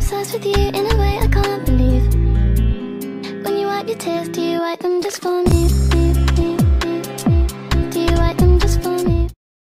fantasize with you in a way I can't believe. When you wipe your tears, do you wipe them just for me?